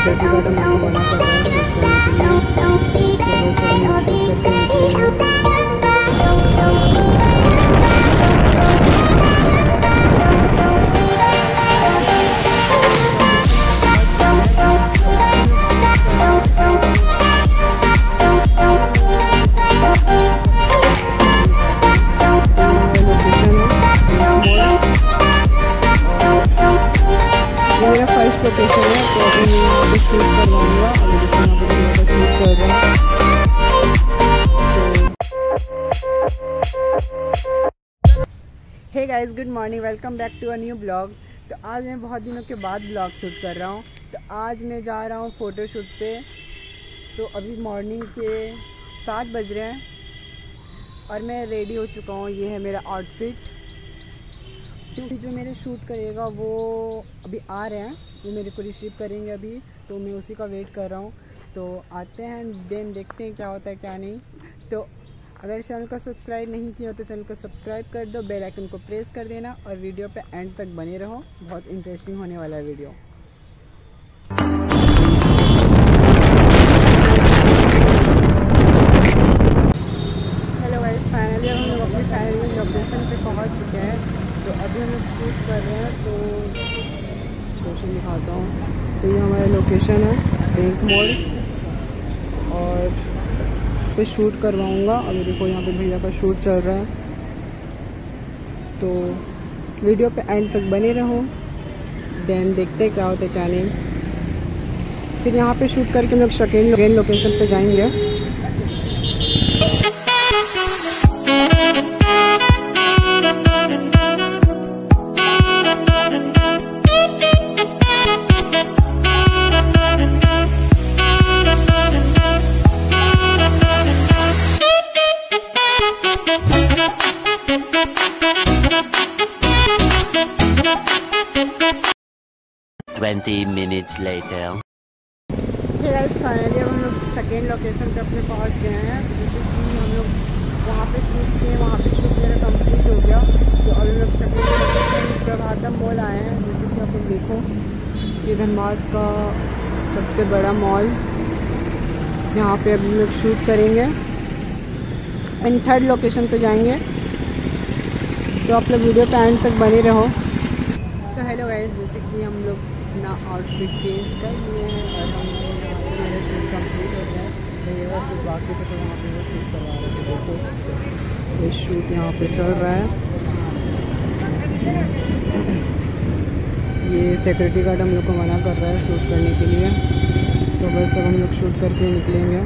Secretary guard हमको मना कर रहा है मेरा फर्स्ट लोकेशन है, तो अभी मैं यहाँ पे शूट करवाऊँगा। अभी देखो यहाँ पे शूट चल रहा है। Hey guys, good morning, welcome back to a new blog. तो आज मैं बहुत दिनों के बाद ब्लॉग शूट कर रहा हूँ। तो आज मैं जा रहा हूँ फ़ोटोशूट पे। तो अभी मॉर्निंग के 7 बज रहे हैं और मैं रेडी हो चुका हूँ। ये है मेरा आउटफिट। क्योंकि जो मेरे शूट करेगा वो अभी आ रहे हैं, वो मेरे को रिसीव करेंगे अभी, तो मैं उसी का वेट कर रहा हूँ। तो आते हैं, देन देखते हैं क्या होता है क्या नहीं। तो अगर चैनल को सब्सक्राइब नहीं किया तो चैनल को सब्सक्राइब कर दो, बेल आइकन को प्रेस कर देना और वीडियो पे एंड तक बने रहो, बहुत इंटरेस्टिंग होने वाला है वीडियो। हेलो गाइस, फाइनली हम लोग अपनी फाइनली लोकेशन पे पहुँच चुके हैं। तो अभी हम लोग शूट कर रहे हैं, तो लोकेशन दिखाता हूँ। तो ये हमारा लोकेशन है बैंक मोड़, और पे शूट करवाऊँगा। अभी देखो यहाँ पे भैया का शूट चल रहा है, तो वीडियो पे एंड तक बने रहो, देन देखते हैं क्या होता है क्या नहीं। फिर यहाँ पे शूट करके हम लोग सेकेंड लोकेशन पे जाएंगे। minutes later. फाइनली हम लोग सेकेंड लोकेशन पे अपने पहुंच गए हैं। जैसे कि हम लोग वहाँ पे शूट किए, वहाँ पे शूट मेरा कंप्लीट हो गया। तो अभी हम लोग सेकेंड लोकेशन प्रभातम मॉल आए हैं। जैसे कि आप देखो, ये धनबाद का सबसे बड़ा मॉल, यहाँ पे अभी हम लोग शूट करेंगे एंड थर्ड लोकेशन पे जाएंगे। तो आप लोग वीडियो पे एंड तक बने रहो। सो हेलो गाइस, जैसे कि हम लोग अपना आउटफिट चेंज कर लिए हैं और हम मेरा शूट कंप्लीट हो गया है। भैया फिर बाकी तो वहाँ पे वो शूट करवा रहे थे। देखो ये शूट यहाँ पे चल रहा है। ये सिक्योरिटी गार्ड हम लोग को मना कर रहा है शूट करने के लिए। तो बस अब हम लोग शूट करके निकलेंगे।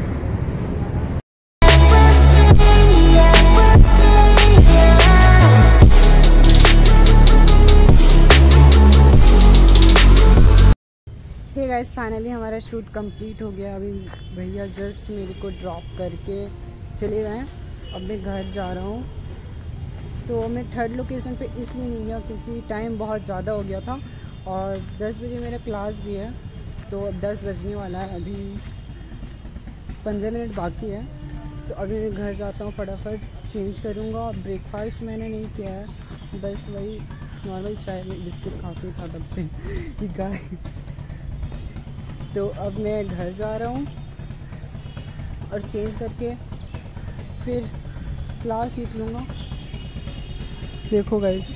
हे गाइस, फाइनली हमारा शूट कंप्लीट हो गया। अभी भैया जस्ट मेरे को ड्रॉप करके चले गए। अब मैं घर जा रहा हूँ। तो मैं थर्ड लोकेशन पे इसलिए नहीं गया क्योंकि टाइम बहुत ज़्यादा हो गया था और 10 बजे मेरा क्लास भी है। तो अब 10 बजने वाला है, अभी 15 मिनट बाकी है। तो अभी मैं घर जाता हूँ, फटाफट चेंज करूँगा। ब्रेकफास्ट मैंने नहीं किया है, बस वही नॉर्मल चाय बिस्किट खा के था तब से गाय। तो अब मैं घर जा रहा हूँ और चेंज करके फिर क्लास निकलूँगा। देखो गाइस,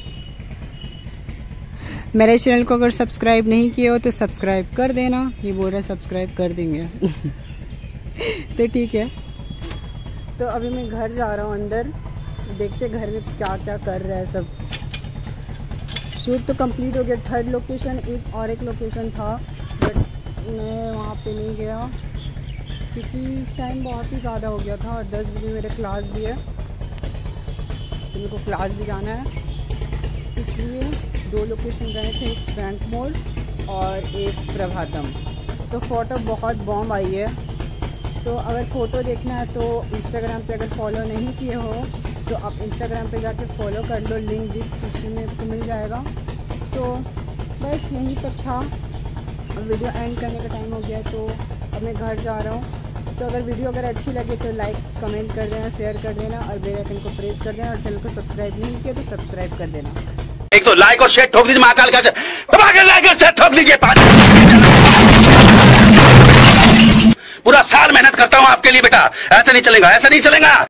मेरे चैनल को अगर सब्सक्राइब नहीं किया हो तो सब्सक्राइब कर देना। ये बोल रहा है सब्सक्राइब कर देंगे तो ठीक है। तो अभी मैं घर जा रहा हूँ अंदर, देखते घर में क्या क्या कर रहा है सब। शूट तो कंप्लीट हो गया। थर्ड लोकेशन एक लोकेशन था, बट मैं वहाँ पे नहीं गया क्योंकि टाइम बहुत ही ज़्यादा हो गया था और 10 बजे मेरे क्लास भी है, तो मेरे को क्लास भी जाना है। इसलिए 2 लोकेशन गए थे, एक बैंक मोड़ और एक प्रभातम। तो फ़ोटो बहुत बॉम्ब आई है। तो अगर फ़ोटो देखना है तो इंस्टाग्राम पे अगर फॉलो नहीं किए हो तो आप इंस्टाग्राम पे जाके फॉलो कर लो, लिंक डिस्क्रिप्शन में आपको मिल जाएगा। तो बस यहीं तक था। अब वीडियो एंड करने का टाइम हो गया, तो अब मैं घर जा रहा हूँ। तो अगर वीडियो अगर अच्छी लगे तो लाइक कमेंट कर देना, शेयर कर देना और बेल आइकन को प्रेस कर देना और चैनल को सब्सक्राइब नहीं किया तो सब्सक्राइब कर देना। एक तो लाइक और शेयर ठोक दीजिए, महाकाल का लाइक और शेयर ठोक दीजिए। पूरा साल मेहनत करता हूँ आपके लिए बेटा, ऐसा नहीं चलेगा, ऐसा नहीं चलेगा।